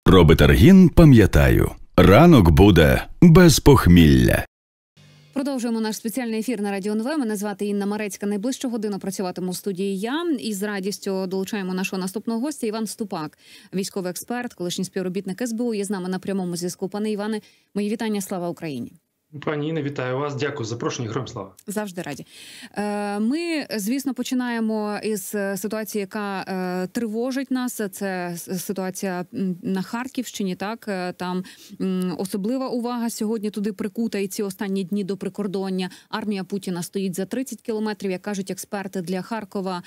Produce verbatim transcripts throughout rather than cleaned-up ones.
Про Бетаргін пам'ятаю. Ранок буде без похмілля. Продовжуємо наш спеціальний ефір на Радіо ен ве. Мене звати Інна Марецька. Найближчу годину працюватиму в студії я. І з радістю долучаємо нашого наступного гостя Іван Ступак, військовий експерт, колишній співробітник ес бе у. Є з нами на прямому зв'язку. Пане Іване, мої вітання. Слава Україні. Пані Інна, вітаю вас. Дякую за запрошення. Героям слава. Завжди раді. Ми, звісно, починаємо із ситуації, яка тривожить нас. Це ситуація на Харківщині. Так, там особлива увага сьогодні туди прикута. І ці останні дні до прикордоння. Армія Путіна стоїть за тридцять кілометрів. Як кажуть експерти, для Харкова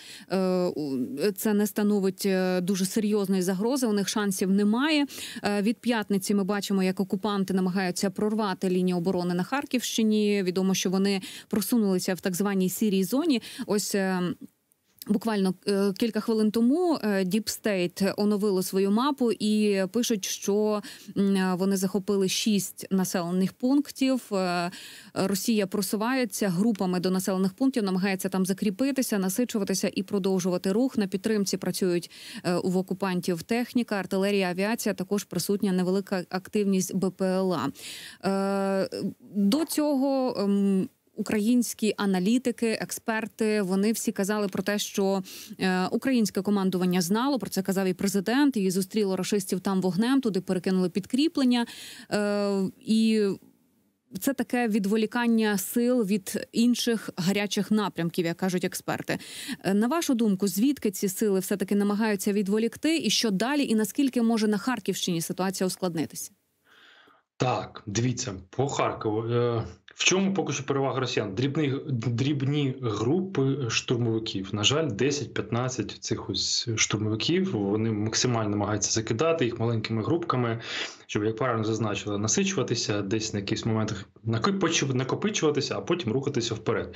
це не становить дуже серйозної загрози. У них шансів немає. Від п'ятниці ми бачимо, як окупанти намагаються прорвати лінію оборони на Харківщині. Відомо, що вони просунулися в так званій сірій зоні. Ось буквально кілька хвилин тому Deep State оновило свою мапу і пишуть, що вони захопили шість населених пунктів. Росія просувається групами до населених пунктів, намагається там закріпитися, насичуватися і продовжувати рух. На підтримці працюють в окупантів техніка, артилерія, авіація, також присутня невелика активність бе пе el а. До цього українські аналітики, експерти, вони всі казали про те, що е, українське командування знало, про це казав і президент, і зустріло рашистів там вогнем, туди перекинули підкріплення. Е, і це таке відволікання сил від інших гарячих напрямків, як кажуть експерти. На вашу думку, звідки ці сили все-таки намагаються відволікти, і що далі, і наскільки може на Харківщині ситуація ускладнитися? Так, дивіться, по Харкову. В чому поки що перевага росіян? Дрібні, дрібні групи штурмовиків. На жаль, десять-п'ятнадцять цих ось штурмовиків, вони максимально намагаються закидати їх маленькими групками, щоб, як правильно зазначили, насичуватися, десь на якихось моментах накопичуватися, а потім рухатися вперед.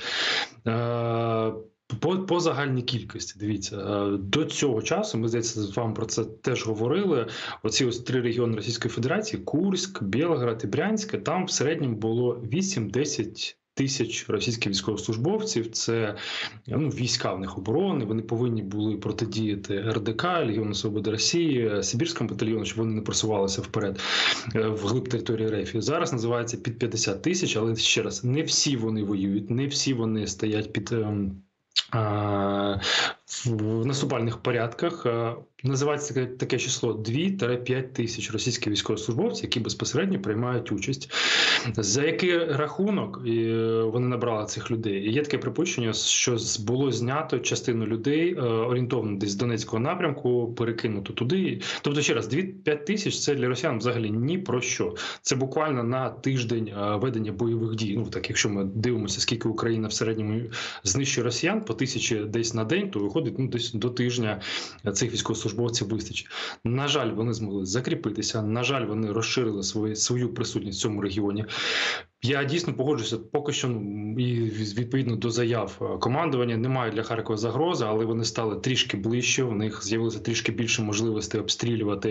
По, по загальній кількості, дивіться, до цього часу, ми, здається, з вами про це теж говорили, оці ось три регіони Російської Федерації, Курськ, Білгород і Брянськ, там в середньому було вісім-десять тисяч російських військовослужбовців, це ну, війська в них оборони, вони повинні були протидіяти ер де ка, Легіону Свободи Росії, Сибірському батальйону, щоб вони не просувалися вперед вглиб території РФ. Зараз називається під п'ятдесят тисяч, але ще раз, не всі вони воюють, не всі вони стоять під в наступальних порядках. Називається таке, таке число два-п'ять тисяч російських військовослужбовців, які безпосередньо приймають участь. За який рахунок вони набрали цих людей? Є таке припущення, що було знято частину людей, орієнтовно десь з Донецького напрямку, перекинуто туди. Тобто, ще раз, два-п'ять тисяч – це для росіян взагалі ні про що. Це буквально на тиждень ведення бойових дій. Ну, так, якщо ми дивимося, скільки Україна в середньому знищує росіян, по тисячі десь на день, то виходить ну, десь до тижня цих військовослужбовців вистачить. На жаль, вони змогли закріпитися, на жаль, вони розширили свою, свою присутність в цьому регіоні. Я дійсно погоджуюся, поки що, і відповідно до заяв командування, немає для Харкова загрози, але вони стали трішки ближче, у них з'явилося трішки більше можливостей обстрілювати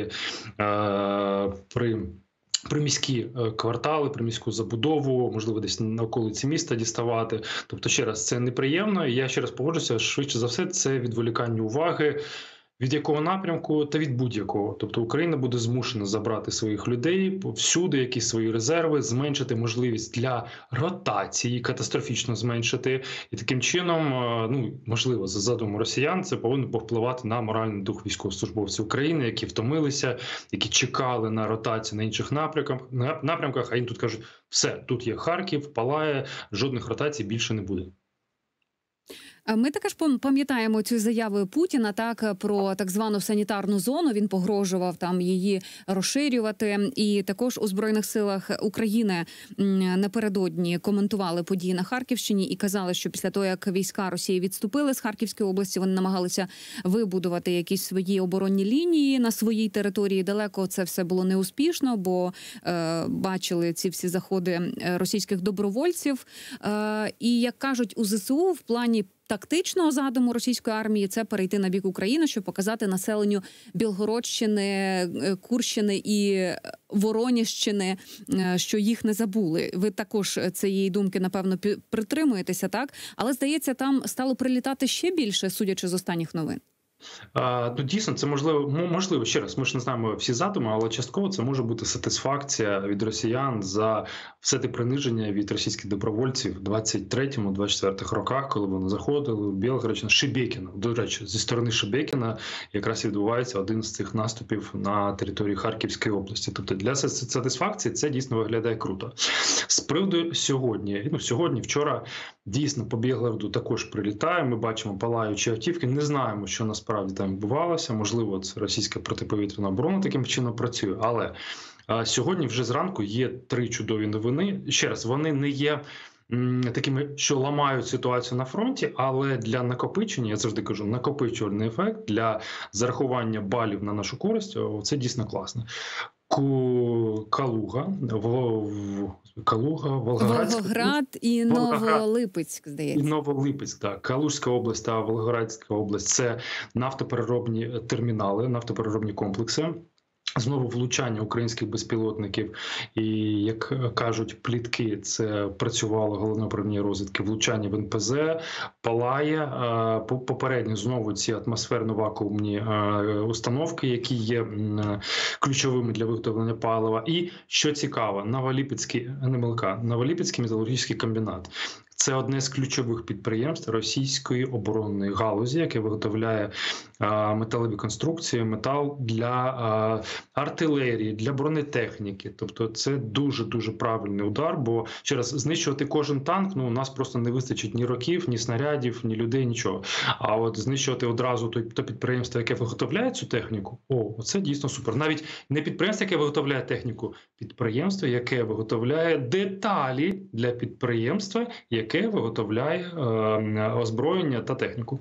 е, при... приміські квартали, приміську забудову, можливо, десь на околиці міста діставати. Тобто, ще раз, це неприємно. І я ще раз погоджуся, швидше за все, це відволікання уваги від якого напрямку та від будь-якого. Тобто Україна буде змушена забрати своїх людей, всюди якісь свої резерви, зменшити можливість для ротації, катастрофічно зменшити. І таким чином, ну, можливо, за задумом росіян, це повинно повпливати на моральний дух військовослужбовців України, які втомилися, які чекали на ротацію на інших напрямках, напрямках, а їм тут кажуть, все, тут є Харків, палає, жодних ротацій більше не буде. Ми також пам'ятаємо цю заяву Путіна, так, про так звану санітарну зону. Він погрожував там її розширювати. І також у Збройних силах України напередодні коментували події на Харківщині і казали, що після того, як війська Росії відступили з Харківської області, вони намагалися вибудувати якісь свої оборонні лінії на своїй території. Далеко це все було неуспішно, бо е, бачили ці всі заходи російських добровольців. Е, і, як кажуть у зе се у, в плані тактичного задуму російської армії це перейти на бік України, щоб показати населенню Білгородщини, Курщини і Вороніжщини, що їх не забули. Ви також цієї думки, напевно, притримуєтеся, так? Але, здається, там стало прилітати ще більше, судячи з останніх новин. А, ну, дійсно, це можливо, мо- можливо, ще раз, ми ж не знаємо всі задуми, але частково це може бути сатисфакція від росіян за все те приниження від російських добровольців в двадцять третьому двадцять четвертому роках, коли вони заходили в Білгород, на Шебекіна. До речі, зі сторони Шебекіна якраз відбувається один з цих наступів на території Харківської області. Тобто для са- сатисфакції це дійсно виглядає круто. З приводу сьогодні, ну сьогодні, вчора дійсно по Білгороду також прилітає. Ми бачимо палаючі автівки. Не знаємо, що насправді там відбувалося. Можливо, це російська протиповітряна оборона таким чином працює. Але а, сьогодні вже зранку є три чудові новини. Ще раз, вони не є м, такими, що ламають ситуацію на фронті, але для накопичення, я завжди кажу, накопичувальний ефект для зарахування балів на нашу користь, о, це дійсно класно. Ку- Калуга, в, в, Калуга, Волгоградська. Волгоград і Волгоград. Новолипецьк, І здається. Новолипецьк, так. Калужська область та Волгоградська область – це нафтопереробні термінали, нафтопереробні комплекси. Знову влучання українських безпілотників, і, як кажуть плітки, це працювало головне управління розвідки, влучання в ен пе зе, палає. Е, по- Попередньо знову ці атмосферно-вакуумні е, установки, які є м, ключовими для виготовлення палива. І, що цікаво, Новолипецький, не МЛК, Новолипецький металургійський комбінат. Це одне з ключових підприємств російської оборонної галузі, яке виготовляє а, металеві конструкції, метал для а, артилерії, для бронетехніки. Тобто це дуже-дуже правильний удар, бо ще раз, знищувати кожен танк, ну у нас просто не вистачить ні років, ні снарядів, ні людей, нічого. А от знищувати одразу то, то підприємство, яке виготовляє цю техніку, о, це дійсно супер. Навіть не підприємство, яке виготовляє техніку, підприємство, яке виготовляє деталі для підприємства, яке виготовляє е, озброєння та техніку.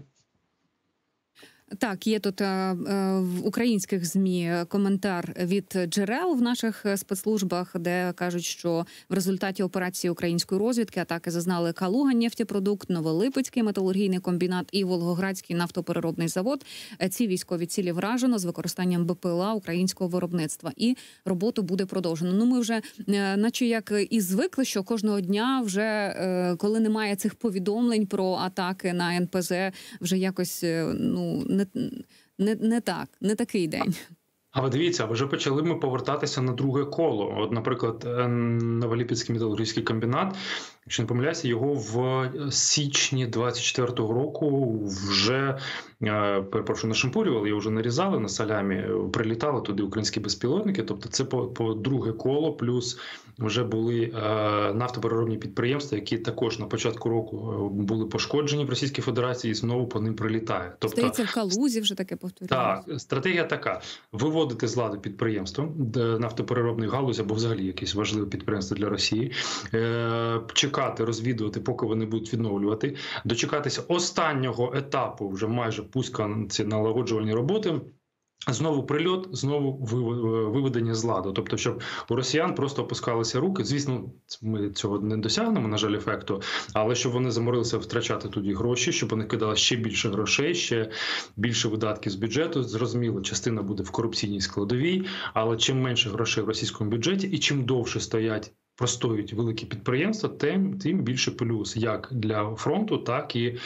Так, є тут е, е, в українських ЗМІ коментар від джерел в наших спецслужбах, де кажуть, що в результаті операції української розвідки атаки зазнали Калуга нефтепродукт, Новолипецький металургійний комбінат і Волгоградський нафтопереробний завод. Е, Ці військові цілі вражено з використанням бе пе ел а українського виробництва. І роботу буде продовжено. Ну, ми вже, е, наче як і звикли, що кожного дня вже, е, коли немає цих повідомлень про атаки на ен пе зе, вже якось, е, ну, не, не, не так, не такий день. А ви дивіться, вже почали ми повертатися на друге коло. От, наприклад, е, Новолипецький металургійський комбінат, якщо не помиляюся, його в січні двадцять четвертого року вже, е, перепрошую, нашампурювали, його вже нарізали на салямі, прилітали туди українські безпілотники. Тобто це по, по друге коло, плюс вже були е, нафтопереробні підприємства, які також на початку року були пошкоджені в Російській Федерації, і знову по ним прилітає. Тобто, Здається, в Калузі вже таке повторювалося. так, стратегія така: виводити з ладу підприємство нафтопереробної галузі або взагалі якісь важливі підприємства для Росії, е, чекати, розвідувати, поки вони будуть відновлювати, дочекатися останнього етапу, вже майже пуска ці налагоджувальні роботи. Знову прильот, знову виведення з ладу. Тобто, щоб у росіян просто опускалися руки. Звісно, ми цього не досягнемо, на жаль, ефекту, але щоб вони заморилися втрачати тоді гроші, щоб вони кидали ще більше грошей, ще більше видатків з бюджету. Зрозуміло, частина буде в корупційній складовій, але чим менше грошей в російському бюджеті і чим довше стоять, простоюють великі підприємства, тим, тим більше плюс як для фронту, так і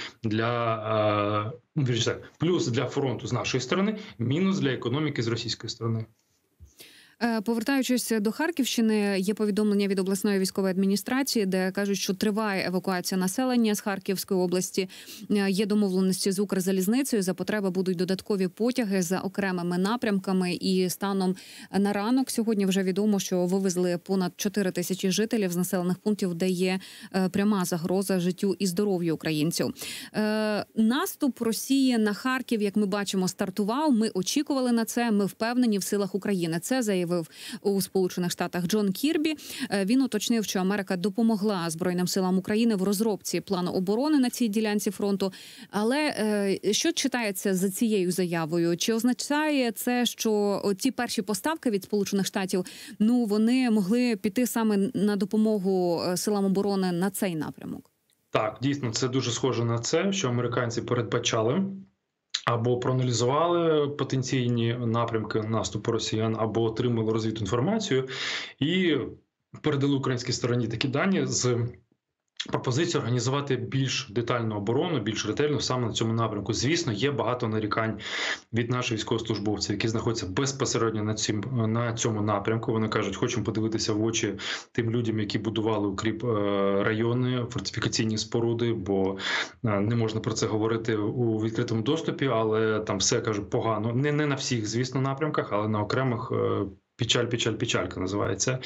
для е, плюс для фронту з нашої сторони, мінус для економіки з російської сторони. Повертаючись до Харківщини, є повідомлення від обласної військової адміністрації, де кажуть, що триває евакуація населення з Харківської області. Є домовленості з Укрзалізницею. За потреби будуть додаткові потяги за окремими напрямками. І станом на ранок сьогодні вже відомо, що вивезли понад чотири тисячі жителів з населених пунктів, де є пряма загроза життю і здоров'ю українців. Наступ Росії на Харків, як ми бачимо, стартував. Ми очікували на це. Ми впевнені в силах України. Це заявив у Сполучених Штатах Джон Кірбі. Він уточнив, що Америка допомогла Збройним силам України в розробці плану оборони на цій ділянці фронту. Але що читається за цією заявою? Чи означає це, що ті перші поставки від Сполучених Штатів, ну, вони могли піти саме на допомогу силам оборони на цей напрямок? Так, дійсно, це дуже схоже на це, що американці передбачали або проаналізували потенційні напрямки наступу росіян, або отримали розвідну інформацію і передали українській стороні такі дані з пропозицію організувати більш детальну оборону, більш ретельну саме на цьому напрямку. Звісно, є багато нарікань від наших військовослужбовців, які знаходяться безпосередньо на цім, на цьому напрямку. Вони кажуть, хочемо подивитися в очі тим людям, які будували укріп райони, фортифікаційні споруди, бо не можна про це говорити у відкритому доступі, але там все, кажуть, погано. Не, не на всіх, звісно, напрямках, але на окремих. Печаль, печаль, печалька називається.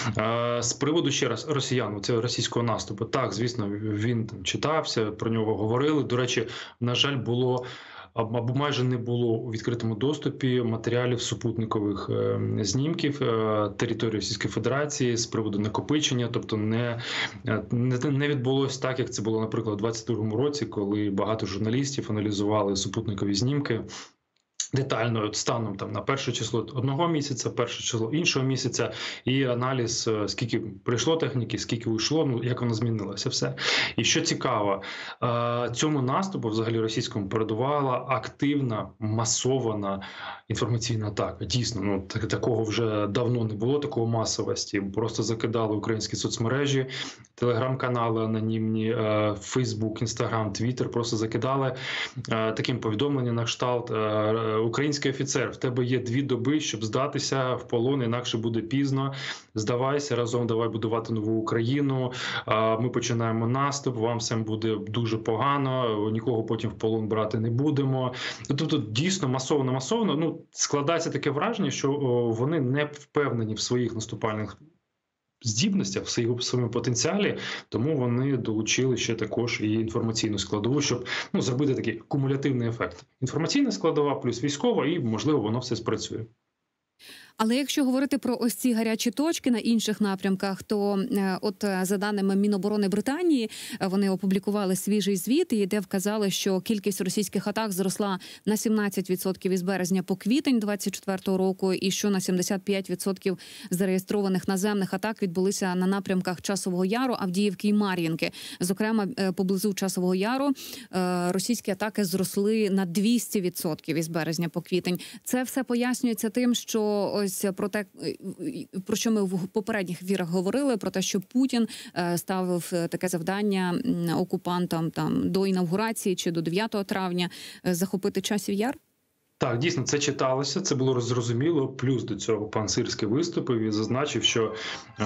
З приводу, ще раз, росіян, це російського наступу. Так, звісно, він там читався, про нього говорили. До речі, на жаль, було або майже не було у відкритому доступі матеріалів супутникових знімків території Російської Федерації з приводу накопичення. Тобто не, не, не відбулося так, як це було, наприклад, у двадцять другому році, коли багато журналістів аналізували супутникові знімки детально станом там на перше число одного місяця, перше число іншого місяця, і аналіз, скільки прийшло техніки, скільки уйшло, ну як воно змінилося все. І що цікаво, цьому наступу взагалі російському передувала активна, масована інформаційна атака. Дійсно, ну такого вже давно не було, такої масовості. Просто закидали українські соцмережі, телеграм-канали анонімні, Фейсбук, Інстаграм, Твіттер, просто закидали таким повідомленням на кшталт: український офіцер, в тебе є дві доби, щоб здатися в полон, інакше буде пізно. Здавайся, разом давай будувати нову Україну. Ми починаємо наступ, вам всім буде дуже погано, нікого потім в полон брати не будемо. Тобто дійсно масово-масово, ну, складається таке враження, що вони не впевнені в своїх наступальних здібностях, в своєму потенціалі, тому вони долучили ще також і інформаційну складову, щоб ну, зробити такий кумулятивний ефект. Інформаційна складова плюс військова, і, можливо, воно все спрацює. Але якщо говорити про ось ці гарячі точки на інших напрямках, то от за даними Міноборони Британії, вони опублікували свіжий звіт, і де вказали, що кількість російських атак зросла на сімнадцять відсотків із березня по квітень двадцять четвертого року, і що на сімдесят п'ять відсотків зареєстрованих наземних атак відбулися на напрямках Часового Яру, Авдіївки і Мар'їнки. Зокрема, поблизу Часового Яру російські атаки зросли на двісті відсотків із березня по квітень. Це все пояснюється тим, що ось про те, про що ми в попередніх ефірах говорили, про те, що Путін ставив таке завдання окупантам там до інавгурації чи до дев'ятого травня захопити Часів Яр? Так, дійсно, це читалося, це було зрозуміло. Плюс до цього пан Сирський виступив і зазначив, що е,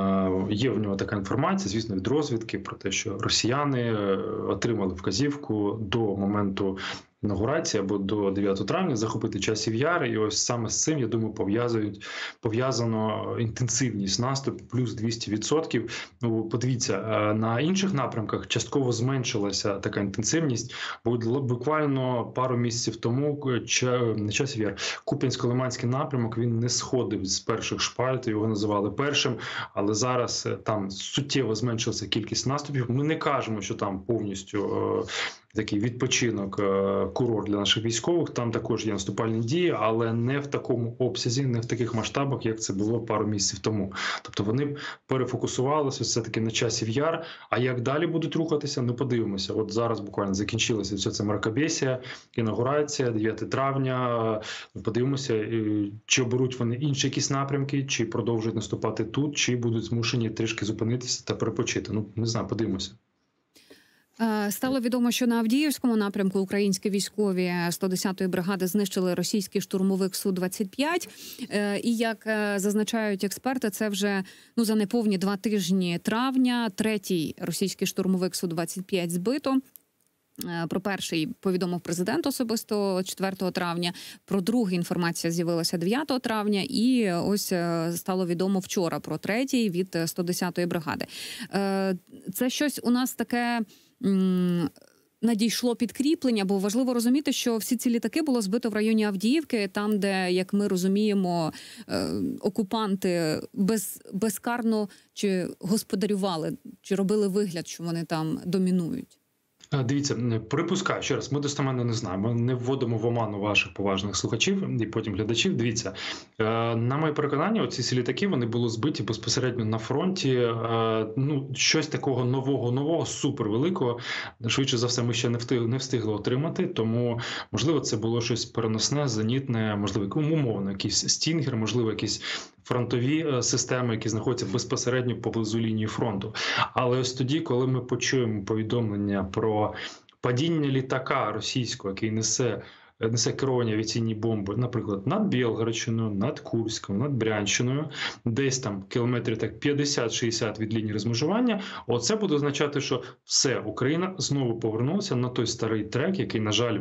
є в нього така інформація, звісно, від розвідки, про те, що росіяни отримали вказівку до моменту інаугурації або до дев'ятого травня захопити Часів Яр. І ось саме з цим, я думаю, пов'язують пов'язано інтенсивність наступу плюс двісті відсотків. Ну, подивіться, на інших напрямках частково зменшилася така інтенсивність. Бо буквально пару місяців тому не Часів Яр, Куп'янсько-Лиманський напрямок, він не сходив з перших шпальт, його називали першим, але зараз там суттєво зменшилася кількість наступів. Ми не кажемо, що там повністю такий відпочинок, курорт для наших військових, там також є наступальні дії, але не в такому обсязі, не в таких масштабах, як це було пару місяців тому. Тобто вони перефокусувалися все-таки на Часів Яр, а як далі будуть рухатися, ну подивимося. От зараз буквально закінчилася все це мракобесія, інаугурація, дев'яте травня, подивимося, чи оберуть вони інші якісь напрямки, чи продовжують наступати тут, чи будуть змушені трішки зупинитися та перепочити. Ну, не знаю, подивимося. Стало відомо, що на Авдіївському напрямку українські військові сто десятої бригади знищили російський штурмовик Су двадцять п'ять. І, як зазначають експерти, це вже ну, за неповні два тижні травня третій російський штурмовик Су двадцять п'ять збито. Про перший повідомив президент особисто четвертого травня, про другий інформація з'явилася дев'ятого травня, і ось стало відомо вчора про третій від сто десятої бригади. Це щось у нас таке надійшло підкріплення, бо важливо розуміти, що всі ці літаки було збито в районі Авдіївки, там, де, як ми розуміємо, окупанти без, безкарно чи господарювали, чи робили вигляд, що вони там домінують. Дивіться, припускаю, ще раз, ми достеменно не знаємо, ми не вводимо в оману ваших поважних слухачів і потім глядачів. Дивіться, на моє переконання, оці всі літаки, вони були збиті безпосередньо на фронті. Ну, щось такого нового-нового, супервеликого, швидше за все, ми ще не встигли, не встигли отримати, тому, можливо, це було щось переносне, зенітне, можливо, умовно, якийсь стінгер, можливо, якийсь фронтові системи, які знаходяться безпосередньо поблизу лінії фронту. Але ось тоді, коли ми почуємо повідомлення про падіння літака російського, який несе несе керовані авіаційні бомби, наприклад, над Білгородщиною, над Курськом, над Брянщиною, десь там кілометрів так п'ятдесят-шістдесят від лінії розмежування, оце буде означати, що все, Україна знову повернулася на той старий трек, який, на жаль,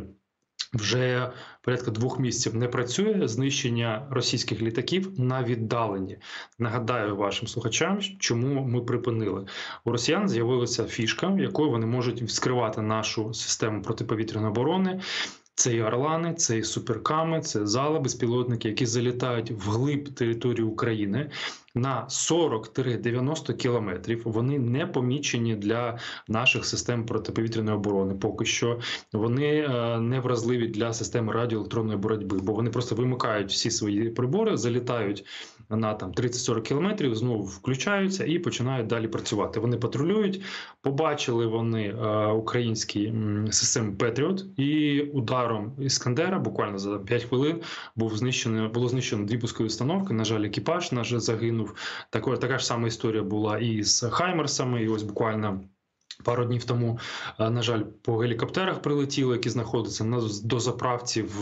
вже порядка двох місяців не працює, знищення російських літаків на віддаленні. Нагадаю вашим слухачам, чому ми припинили. У росіян з'явилася фішка, якою вони можуть вскривати нашу систему протиповітряної оборони. Це і орлани, це і суперками, це зали безпілотники, які залітають вглиб території України на сорок-дев'яносто кілометрів. Вони не помічені для наших систем протиповітряної оборони. Поки що вони не вразливі для системи радіоелектронної боротьби, бо вони просто вимикають всі свої прибори, залітають на там тридцять-сорок кілометрів, знову включаються і починають далі працювати. Вони патрулюють, побачили вони е, українські м, системи Петріот, і ударом Іскандера буквально за п'ять хвилин був знищено, було знищено дві пускові установки. На жаль, екіпаж наш загинув. Так, така ж сама історія була і з Хаймерсами, і ось буквально пару днів тому, на жаль, по гелікоптерах прилетіли, які знаходяться на дозаправці в,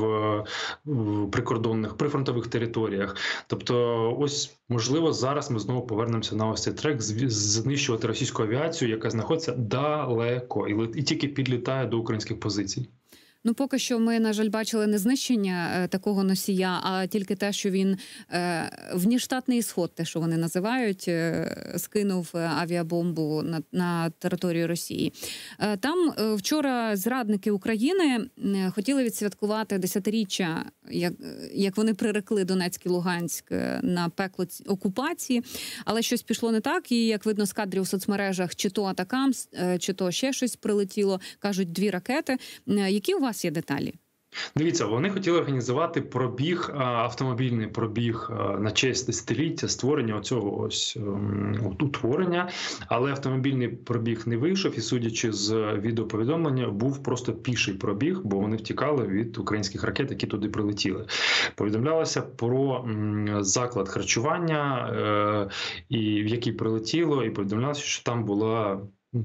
в прикордонних, прифронтових територіях. Тобто, ось, можливо, зараз ми знову повернемося на ось цей трек, знищувати російську авіацію, яка знаходиться далеко і, і тільки підлітає до українських позицій. Ну, поки що ми, на жаль, бачили не знищення е, такого носія, а тільки те, що він е, внештатний ісход, те, що вони називають, е, скинув авіабомбу на, на територію Росії. Е, там е, вчора зрадники України е, хотіли відсвяткувати десятиріччя, як, як вони прирекли Донецьк і Луганськ на пекло окупації, але щось пішло не так, і, як видно з кадрів у соцмережах, чи то атакамс, е, чи то ще щось прилетіло, кажуть, дві ракети. Е, які у вас є деталі? Дивіться, вони хотіли організувати пробіг, автомобільний пробіг на честь десятиліття створення оцього ось утворення, але автомобільний пробіг не вийшов, і, судячи з відеоповідомлення, був просто піший пробіг, бо вони втікали від українських ракет, які туди прилетіли. Повідомлялося про заклад харчування, і в який прилетіло, і повідомлялося, що там була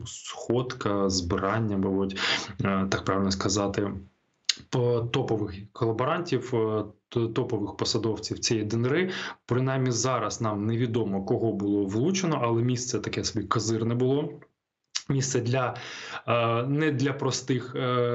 сходка, збирання, мабуть, так правильно сказати, топових колаборантів, топових посадовців цієї ДНР. Принаймні зараз нам невідомо, кого було влучено, але місце таке собі козирне було. Місце для не для простих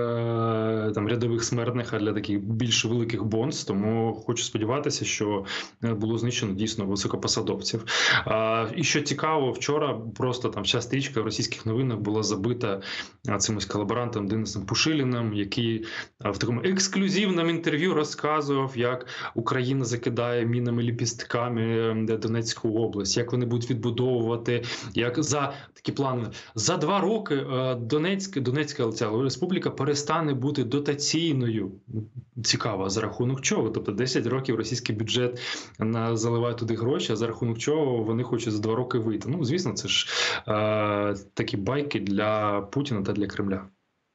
там рядових смертних, а для таких більш великих бонз. Тому хочу сподіватися, що було знищено дійсно високопосадовців. І що цікаво, вчора просто там вся стрічка в російських новинах була забита цим ось колаборантом Денисом Пушиліним, який в такому ексклюзивному інтерв'ю розказував, як Україна закидає мінами ліпістками Донецьку область, як вони будуть відбудовувати, як за такі плани за два роки Донецьк, Донецька республіка перестане бути дотаційною. Цікаво, за рахунок чого? Тобто десять років російський бюджет заливає туди гроші, а за рахунок чого вони хочуть за два роки вийти. Ну, звісно, це ж е, такі байки для Путіна та для Кремля.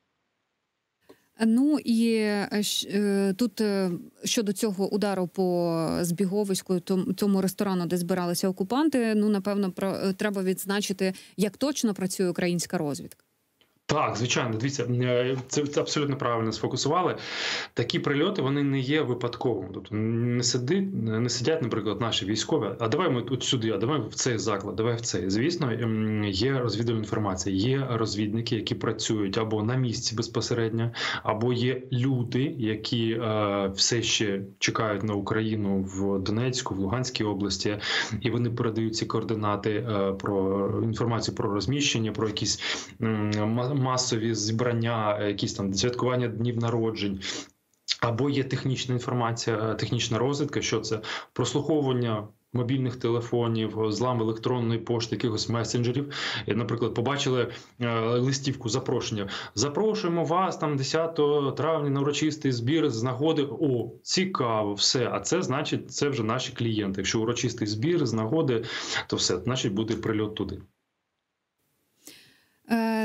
Ну і е, тут е, щодо цього удару по збіговиську, тому ресторану, де збиралися окупанти, ну, напевно, про, треба відзначити, як точно працює українська розвідка. Так, звичайно, дивіться, це, це абсолютно правильно сфокусували. Такі прильоти, вони не є випадковими. Тобто не сидять, не сидять, наприклад, наші військові, а давай ми тут сюди, а давай в цей заклад, давай в цей. Звісно, є розвідувальна інформація, є розвідники, які працюють або на місці безпосередньо, або є люди, які е, все ще чекають на Україну в Донецьку, в Луганській області, і вони передають ці координати е, про інформацію про розміщення, про якісь е, масові зібрання, якісь там святкування днів народжень. Або є технічна інформація, технічна розвідка, що це прослуховування мобільних телефонів, злам електронної пошти, якихось месенджерів. І, наприклад, побачили е, листівку, запрошення. Запрошуємо вас там десятого травня на урочистий збір з нагоди. О, цікаво, все. А це значить, це вже наші клієнти. Якщо урочистий збір з нагоди, то все, значить буде прильот туди. Е...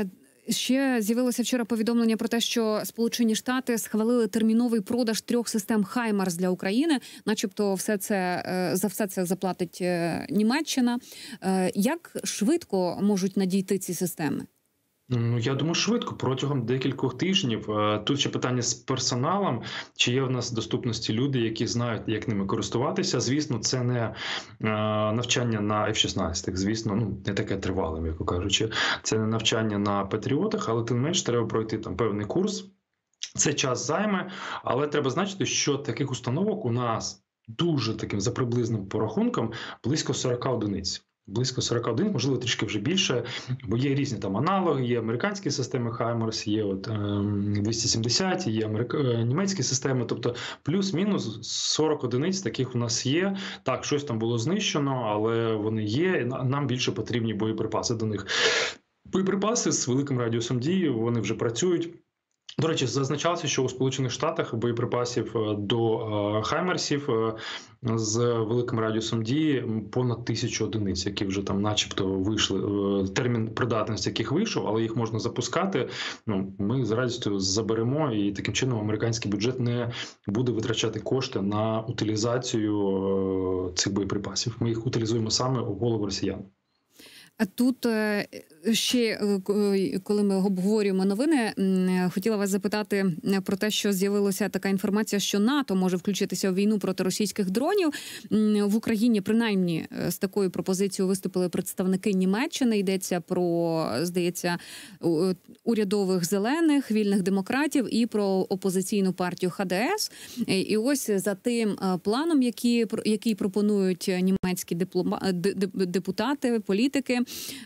Ще з'явилося вчора повідомлення про те, що Сполучені Штати схвалили терміновий продаж трьох систем «Хаймарс» для України. Начебто все це, за все це заплатить Німеччина. Як швидко можуть надійти ці системи? Ну, я думаю, швидко, протягом декількох тижнів. Тут ще питання з персоналом, чи є в нас в доступності люди, які знають, як ними користуватися. Звісно, це не навчання на еф шістнадцять, звісно, ну, не таке тривале, м'яко кажучи. Це не навчання на Патріотах, але тим не менш треба пройти там певний курс. Це час займе, але треба значити, що таких установок у нас дуже таким за приблизним порахунком близько сорок одиниць. Близько сорок один, можливо, трішки вже більше, бо є різні там аналоги, є американські системи «Хаймарс», є от, е, двісті сімдесят, є америка... німецькі системи, тобто плюс-мінус сорок одиниць таких у нас є. Так, щось там було знищено, але вони є, нам більше потрібні боєприпаси до них. Боєприпаси з великим радіусом дії, вони вже працюють. До речі, зазначалося, що у Сполучених Штатах боєприпасів до «Хаймарсів» з великим радіусом дії понад тисячу одиниць, які вже там начебто вийшли, термін придатності яких вийшов, але їх можна запускати. Ну, ми з радістю заберемо, і таким чином американський бюджет не буде витрачати кошти на утилізацію цих боєприпасів. Ми їх утилізуємо саме у голову росіян. А тут ще, коли ми обговорюємо новини, хотіла вас запитати про те, що з'явилася така інформація, що НАТО може включитися у війну проти російських дронів. В Україні, принаймні, з такою пропозицією виступили представники Німеччини. Йдеться про, здається, урядових зелених, вільних демократів і про опозиційну партію ха де ес. І ось за тим планом, який, який пропонують німецькі диплома, депутати, політики,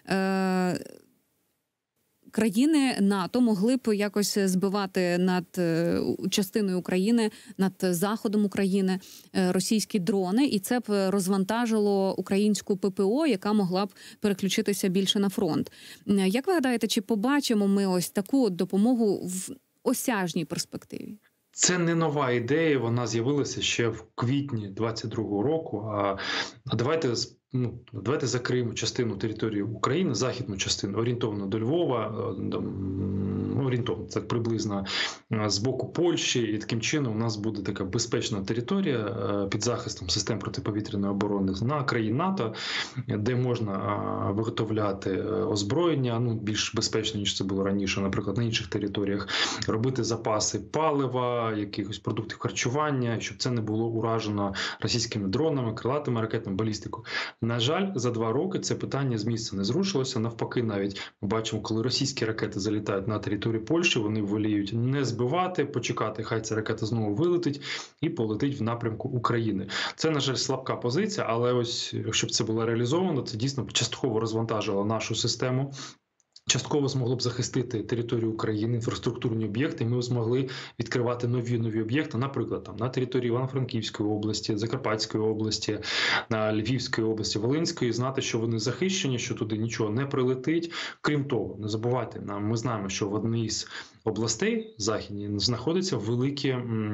країни НАТО могли б якось збивати над частиною України, над заходом України російські дрони, і це б розвантажило українську пе пе о, яка могла б переключитися більше на фронт. Як ви гадаєте, чи побачимо ми ось таку допомогу в осяжній перспективі? Це не нова ідея, вона з'явилася ще в квітні двадцять другого року. А давайте Ну, давайте закриємо частину території України, західну частину, орієнтовно до Львова, орієнтовно, це приблизно з боку Польщі, і таким чином у нас буде така безпечна територія під захистом систем протиповітряної оборони на країн НАТО, де можна виготовляти озброєння, ну, більш безпечно, ніж це було раніше, наприклад, на інших територіях, робити запаси палива, якихось продуктів харчування, щоб це не було уражено російськими дронами, крилатими ракетами, балістикою. На жаль, за два роки це питання з місця не зрушилося. Навпаки, навіть ми бачимо, коли російські ракети залітають на територію Польщі, вони воліють не збивати, почекати, хай ця ракета знову вилетить і полетить в напрямку України. Це, на жаль, слабка позиція, але ось, щоб це було реалізовано, це дійсно частково розвантажило нашу систему. Частково змогло б захистити територію України, інфраструктурні об'єкти, і ми змогли відкривати нові нові об'єкти, наприклад, там на території Івано-Франківської області, Закарпатської області, Львівської області, Волинської, знати, що вони захищені, що туди нічого не прилетить. Крім того, не забувайте, ми знаємо, що в одній із областей західні знаходяться великі,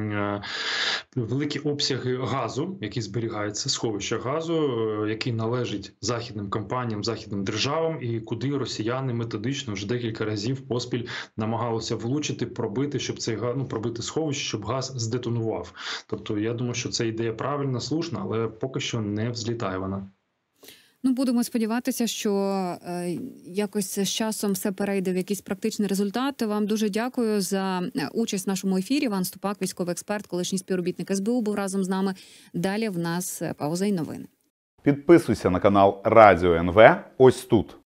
великі обсяги газу, які зберігаються, сховища газу, який належить західним компаніям, західним державам, і куди росіяни методично вже декілька разів поспіль намагалися влучити, пробити, щоб цей газ, ну, пробити сховище, щоб газ здетонував. Тобто, я думаю, що ця ідея правильна, слушна, але поки що не взлітає вона. Ну, будемо сподіватися, що е, якось з часом все перейде в якісь практичні результати. Вам дуже дякую за участь в нашому ефірі. Іван Ступак, військовий експерт, колишній співробітник ес бе у, був разом з нами. Далі в нас пауза і новини. Підписуйся на канал Радіо ен ве ось тут.